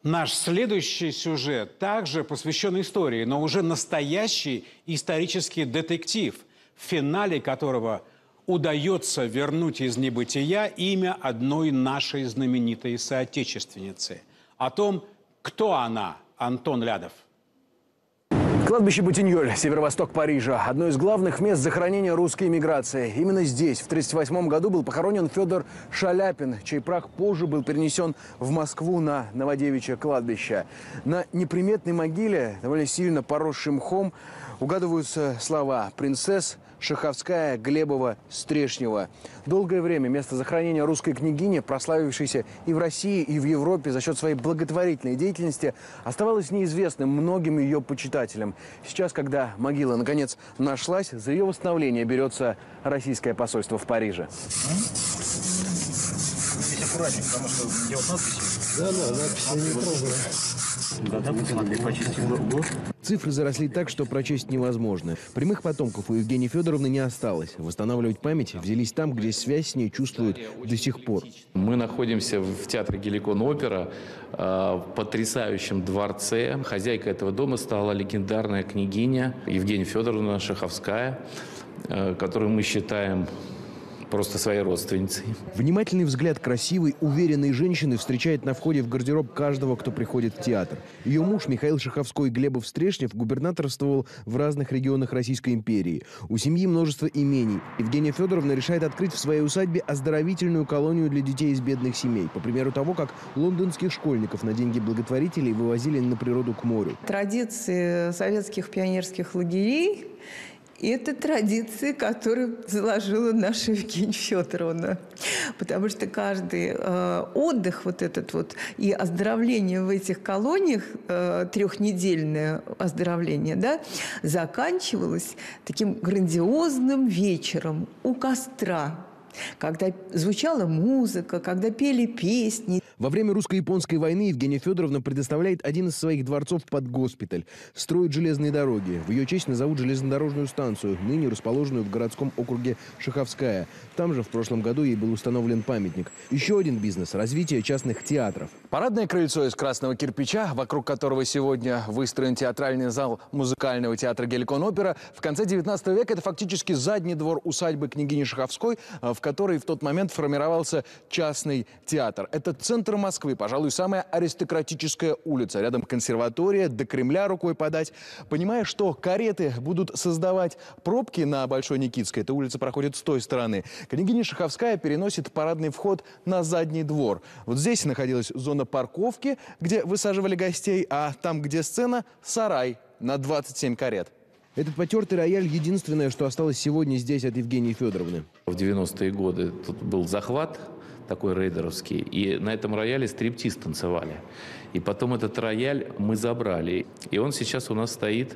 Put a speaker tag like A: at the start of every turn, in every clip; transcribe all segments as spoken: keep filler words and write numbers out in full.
A: Наш следующий сюжет также посвящен истории, но уже настоящий исторический детектив, в финале которого удается вернуть из небытия имя одной нашей знаменитой соотечественницы. О том, кто она, Антон Лядов.
B: Кладбище Бутиньоль, северо-восток Парижа. Одно из главных мест захоронения русской эмиграции. Именно здесь в тысяча девятьсот тридцать восьмом году был похоронен Федор Шаляпин, чей прах позже был перенесен в Москву на Новодевичье кладбище. На неприметной могиле, довольно сильно поросшим мхом, угадываются слова «Принцесс», Шаховская, Глебова, Стрешнева. Долгое время место захоронения русской княгини, прославившейся и в России, и в Европе за счет своей благотворительной деятельности, оставалось неизвестным многим ее почитателям. Сейчас, когда могила наконец нашлась, за ее восстановление берется российское посольство в Париже.
C: Здесь аккуратнее, потому что делать надписи.
D: Да, да, надписи не трогаю.
C: Да, да, посмотри, почистим год.
B: Цифры заросли так, что прочесть невозможно. Прямых потомков у Евгении Федоровны не осталось. Восстанавливать память взялись там, где связь с ней чувствуют до сих пор.
E: Мы находимся в театре Геликон-опера, в потрясающем дворце. Хозяйкой этого дома стала легендарная княгиня Евгения Федоровна Шаховская, которую мы считаем просто своей родственницей.
B: Внимательный взгляд красивой, уверенной женщины встречает на входе в гардероб каждого, кто приходит в театр. Ее муж Михаил Шаховской Глебов Стрешнев губернаторствовал в разных регионах Российской империи. У семьи множество имений. Евгения Федоровна решает открыть в своей усадьбе оздоровительную колонию для детей из бедных семей. По примеру того, как лондонских школьников на деньги благотворителей вывозили на природу к морю.
F: Традиции советских пионерских лагерей – это традиции, которые заложила наша Евгения Федоровна. Потому что каждый э, отдых, вот этот вот, и оздоровление в этих колониях, э, трехнедельное оздоровление, да, заканчивалось таким грандиозным вечером у костра, когда звучала музыка, когда пели песни.
B: Во время русско-японской войны Евгения Федоровна предоставляет один из своих дворцов под госпиталь. Строит железные дороги. В ее честь назовут железнодорожную станцию, ныне расположенную в городском округе Шаховская. Там же в прошлом году ей был установлен памятник. Еще один бизнес – развитие частных театров. Парадное крыльцо из красного кирпича, вокруг которого сегодня выстроен театральный зал музыкального театра Геликон-опера. В конце девятнадцатого века это фактически задний двор усадьбы княгини Шаховской, в которой в тот момент формировался частный театр. Это центр Москвы, пожалуй, самая аристократическая улица. Рядом консерватория, до Кремля рукой подать. Понимая, что кареты будут создавать пробки на Большой Никитской, эта улица проходит с той стороны, княгиня Шаховская переносит парадный вход на задний двор. Вот здесь находилась зона парковки, где высаживали гостей, а там, где сцена, сарай на двадцать семь карет. Этот потертый рояль – единственное, что осталось сегодня здесь от Евгении Федоровны.
E: В девяностые годы тут был захват такой рейдеровский, и на этом рояле стриптиз танцевали. И потом этот рояль мы забрали. И он сейчас у нас стоит,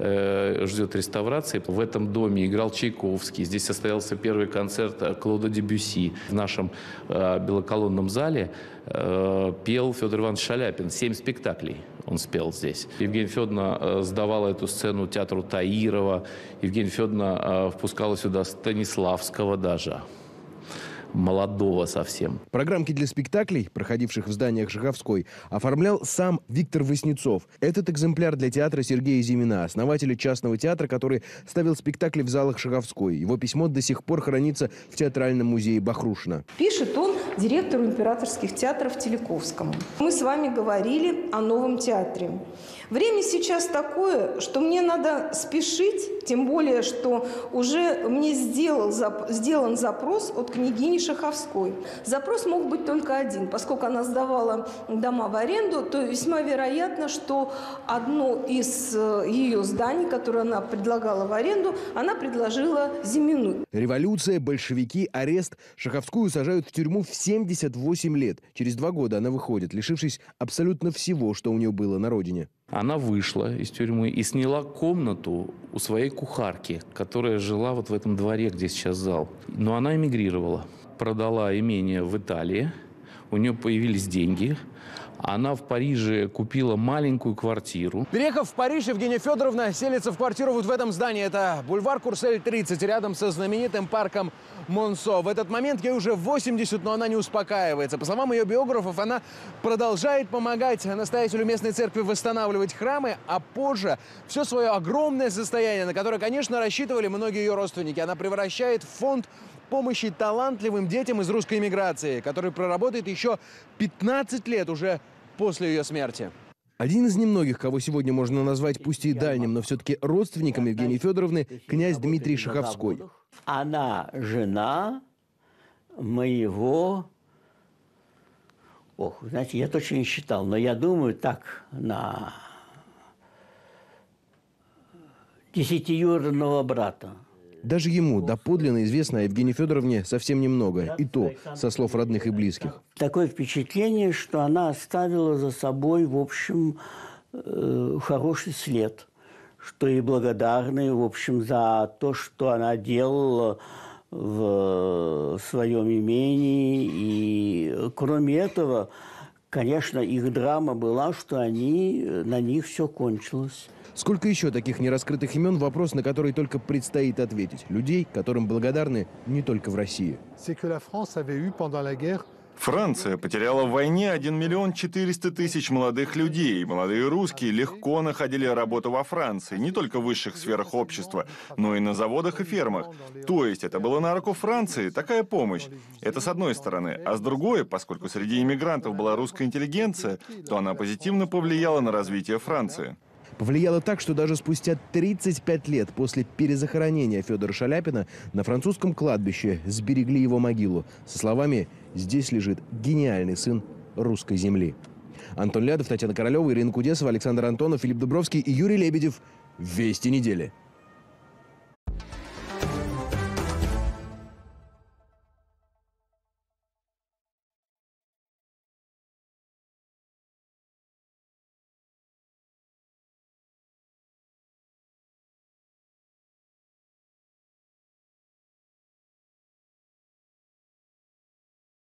E: э, ждет реставрации. В этом доме играл Чайковский. Здесь состоялся первый концерт Клода Дебюсси. В нашем э, белоколонном зале э, пел Федор Иванович Шаляпин. Семь спектаклей он спел здесь. Евгения Федоровна э, сдавала эту сцену театру Таирова. Евгения Федоровна э, впускала сюда Станиславского даже. Молодого совсем.
B: Программки для спектаклей, проходивших в зданиях Шаховской, оформлял сам Виктор Васнецов. Этот экземпляр для театра Сергея Зимина, основателя частного театра, который ставил спектакли в залах Шаховской. Его письмо до сих пор хранится в Театральном музее Бахрушина.
G: Пишет он директору императорских театров Телековскому. Мы с вами говорили о новом театре. Время сейчас такое, что мне надо спешить, тем более, что уже мне сделал, сделан запрос от княгини Шаховской. Запрос мог быть только один. Поскольку она сдавала дома в аренду, то весьма вероятно, что одно из ее зданий, которое она предлагала в аренду, она предложила Зимину.
B: Революция, большевики, арест. Шаховскую сажают в тюрьму в семьдесят восемь лет. Через два года она выходит, лишившись абсолютно всего, что у нее было на родине.
E: Она вышла из тюрьмы и сняла комнату у своей кухарки, которая жила вот в этом дворе, где сейчас зал. Но она эмигрировала. Продала имение в Италии, у нее появились деньги. Она в Париже купила маленькую квартиру.
B: Переехав в Париж, Евгения Федоровна селится в квартиру вот в этом здании. Это бульвар Курсель, тридцать, рядом со знаменитым парком Монсо. В этот момент ей уже восемьдесят, но она не успокаивается. По словам ее биографов, она продолжает помогать настоятелю местной церкви восстанавливать храмы, а позже все свое огромное состояние, на которое, конечно, рассчитывали многие ее родственники, она превращает в фонд помощи талантливым детям из русской эмиграции, который проработает еще пятнадцать лет уже после ее смерти. Один из немногих, кого сегодня можно назвать пусть и дальним, но все-таки родственником Евгении Федоровны, князь Дмитрий Шаховской.
D: Она жена моего... Ох, знаете, я точно не считал, но я думаю так, на десятиюродного брата.
B: Даже ему доподлинно известно о Евгении Федоровне совсем немного, и то со слов родных и близких.
D: Такое впечатление, что она оставила за собой, в общем, э, хороший след, что и благодарны, в общем, за то, что она делала в своем имении. И кроме этого, конечно, их драма была, что они, на них все кончилось.
B: Сколько еще таких нераскрытых имен – вопрос, на который только предстоит ответить. Людей, которым благодарны не только в России.
H: Франция потеряла в войне один миллион четыреста тысяч молодых людей. Молодые русские легко находили работу во Франции, не только в высших сферах общества, но и на заводах и фермах. То есть это было на руку Франции, такая помощь. Это с одной стороны. А с другой, поскольку среди иммигрантов была русская интеллигенция, то она позитивно повлияла на развитие Франции.
B: Повлияло так, что даже спустя тридцать пять лет после перезахоронения Федора Шаляпина на французском кладбище сберегли его могилу со словами «Здесь лежит гениальный сын русской земли». Антон Лядов, Татьяна Королева, Ирина Кудесова, Александр Антонов, Филипп Дубровский и Юрий Лебедев. Вести недели.